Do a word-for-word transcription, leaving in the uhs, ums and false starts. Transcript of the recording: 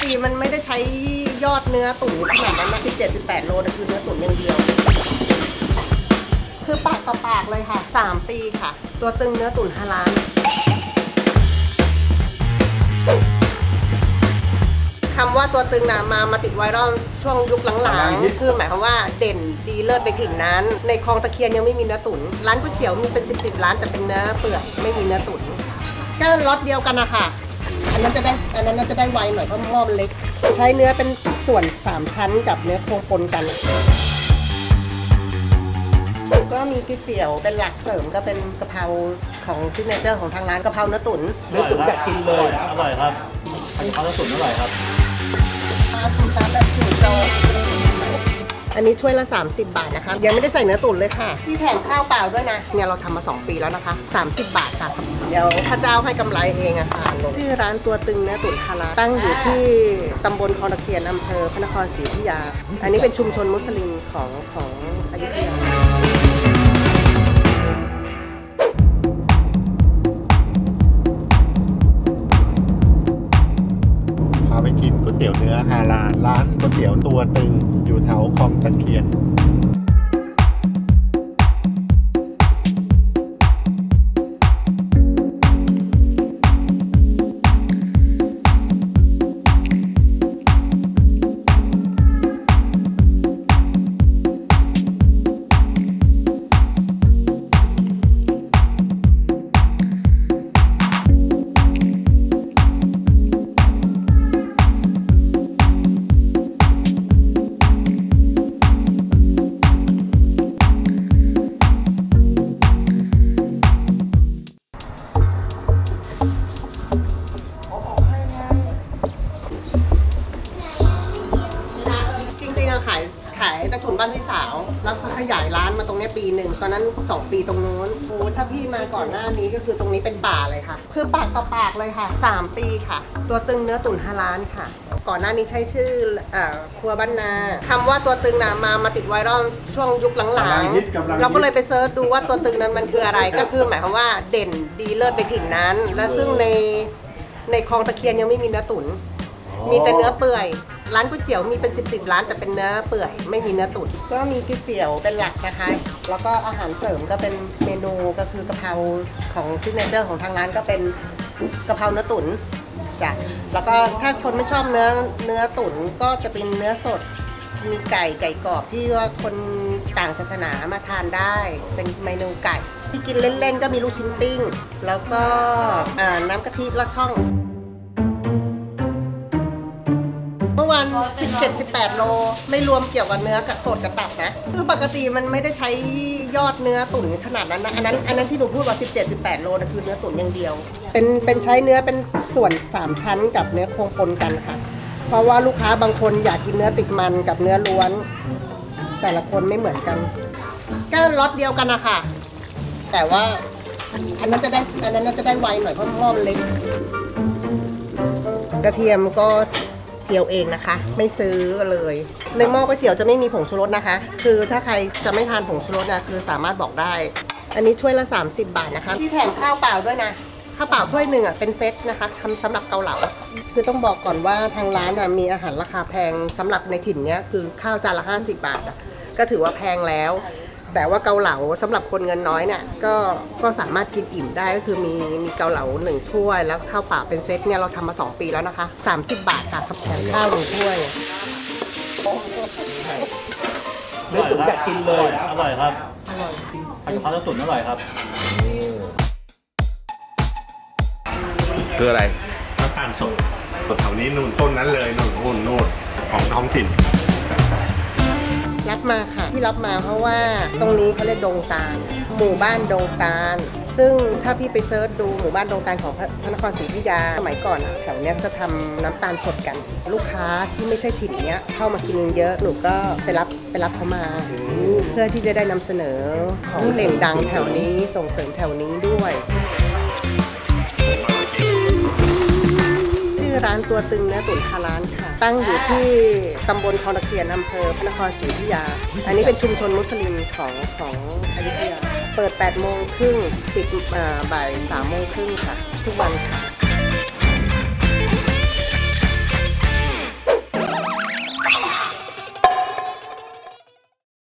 ติมันไม่ได้ใช้ยอดเนื้อตุ๋นขนาดนั้นนะสิบเจ็ด สิบแปดโลนะคือเนื้อตุ๋นอย่างเดียวคือปากต่อปากเลยค่ะสามปีค่ะตัวตึงเนื้อตุ๋นฮาลาลคำว่าตัวตึงนะมามาติดไวรัลช่วงยุคหลังๆคือหมายความว่าเด่นดีเลิศไปถึงนั้นในคลองตะเคียนยังไม่มีเนื้อตุ๋นร้านก๋วยเตี๋ยวมีเป็นสิบสิบร้านแต่เป็นเนื้อเปื่อยไม่มีเนื้อตุ๋นก็ล็อตเดียวกันนะคะอันนั้นจะได้อันนั้นจะได้ไวหน่อยเพราะหม้อมันเล็กใช้เนื้อเป็นส่วนสามชั้นกับเนื้อโครงปนกันก็มีก๋วยเตี๋ยวเป็นหลักเสริมก็เป็นกะเพราของซิกเนเจอร์ของทางร้านกะเพราเนื้อตุ๋นเนื้อตุ๋นแบบกินเลยอร่อยครับกะเพราเนื้อตุ๋นอร่อยครับปลาแบบสูตรโจอันนี้ถ้วยละสามสิบบาทนะคะยังไม่ได้ใส่เนื้อตุ๋นเลยค่ะที่แถมข้าวเปล่าด้วยนะเนี่ยเราทำมาสองปีแล้วนะคะสามสิบบาทค่ะเดี๋ยวพระเจ้าให้กำไรเองอะค่ะชื่อร้านตัวตึงเนื้อตุ๋นฮาลาลตั้งอยู่ที่ตำบลคลองตะเคียนอำเภอพระนครศรีอยุธยาอันนี้เป็นชุมชนมุสลิมของของอยุธยาไปกินก๋วยเตี๋ยวเนื้อฮาลาลร้านก๋วยเตี๋ยวตัวตึงอยู่แถวคลองตะเคียนขายขายใต้ถุนบ้านพี่สาวแล้วขยายร้านมาตรงนี้ปีหนึ่งตอนนั้นสองปีตรงนู้นโอ้ถ้าพี่มาก่อนหน้านี้ก็คือตรงนี้เป็นป่าเลยค่ะคือปากต่อปากเลยค่ะสามปีค่ะตัวตึงเนื้อตุ๋นฮาลาลค่ะก่อนหน้านี้ใช้ชื่อครัวบ้านนาคำว่าตัวตึงนะมามาติดไวรัลช่วงยุคหลังๆเราก็เลยไปเซิร์ชดูว่าตัวตึงนั้นมันคืออะไรก็คือหมายความว่าเด่นดีเลิศไปถึงนั้นและซึ่งในในคลองตะเคียนยังไม่มีเนื้อตุ๋นมีแต่เนื้อเปื่อยร้านก๋วยเตี๋ยวมีเป็นสิบสิบร้านแต่เป็นเนื้อเปื่อยไม่มีเนื้อตุ๋นก็มีก๋วยเตี๋ยวเป็นหลักนะคะแล้วก็อาหารเสริมก็เป็นเมนูก็คือกะเพราของซิกเนเจอร์ของทางร้านก็เป็นกะเพราเนื้อตุ๋นจ้ะแล้วก็ถ้าคนไม่ชอบเนื้อเนื้อตุ๋นก็จะเป็นเนื้อสดมีไก่ไก่กรอบที่ว่าคนต่างศาสนามาทานได้เป็นเมนูไก่ที่กินเล่นๆก็มีลูกชิ้นปิ้งแล้วก็น้ำกะทิลอดช่องเมื่อวันสิบเจ็ด สิบแปดโลไม่รวมเกี่ยวกับเนื้อกับสดกับตับนะคือปกติมันไม่ได้ใช้ยอดเนื้อตุ๋นขนาดนั้นนะอันนั้นอันนั้นที่หนูพูดว่าสิบเจ็ด สิบแปดโลนะคือเนื้อตุ๋นอย่างเดียวเป็นเป็นใช้เนื้อเป็นส่วนสามชั้นกับเนื้อโครงปนกันค่ะเพราะว่าลูกค้าบางคนอยากกินเนื้อติดมันกับเนื้อล้วนแต่ละคนไม่เหมือนกันก็ล็อตเดียวกันนะคะแต่ว่าอันนั้นจะได้อันนั้นจะได้ไวหน่อยเพราะหม้อมันเล็กกระเทียมก็เจียวเองนะคะไม่ซื้อเลยในหม้อก๋วยเตี๋ยวจะไม่มีผงชูรสนะคะคือถ้าใครจะไม่ทานผงชูรสนะคือสามารถบอกได้อันนี้ถ้วยละสามสิบบาทนะคะที่แถมข้าวเปล่าด้วยนะข้าวเปล่าถ้วยหนึ่งอ่ะเป็นเซตนะคะทำสำหรับเกาเหลาคือต้องบอกก่อนว่าทางร้านมีอาหารราคาแพงสำหรับในถิ่นเนี้ยคือข้าวจานละห้าสิบบาทก็ถือว่าแพงแล้วแต่ว่าเกาเหลาสำหรับคนเงินน้อยเนี่ยก็ก็สามารถกินอิ่มได้ก็คือมีมีเกาเหลาหนึ่งถ้วยแล้วข้าวเปล่าเป็นเซตเนี่ยเราทำมาสองปีแล้วนะคะสามสิบบาทค่ะแถมข้าวหนึ่งถ้วยเนื้อตุ๋นแบบกินเลยอร่อยครับอร่อยจริงกะเพราเนื้อตุ๋นอร่อยครับคืออะไรน้ำตาลสดแถวนี้นู่นต้นนั้นเลยนู่นนู่นนู่นของท้องถิ่นรับมาค่ะที่รับมาเพราะว่าตรงนี้เขาเรียกดงตาลหมู่บ้านดงตาลซึ่งถ้าพี่ไปเซิร์ชดูหมู่บ้านดงตาลของพระนครศรีอยุธยาสมัยก่อนแถวนี้จะทำน้ำตาลสดกันลูกค้าที่ไม่ใช่ถิ่นเนี้ยเข้ามากินเยอะหนูก็ไปรับไปรับเขามาเพื่อที่จะได้นำเสนอของเด่นดังแถวนี้ส่งเสริมแถวนี้ด้วยร้านตัวตึงเนื้อตุ๋นฮาลาลค่ะตั้งอยู่ที่ตำบลคลองตะเคียนอำเภอพระนครศรีอยุธยาอันนี้เป็นชุมชนมุสลิมของของอยุธยาเปิดแปดโมงครึ่งปิดบ่ายสามโมงครึ่งค่ะทุกวันค่ะ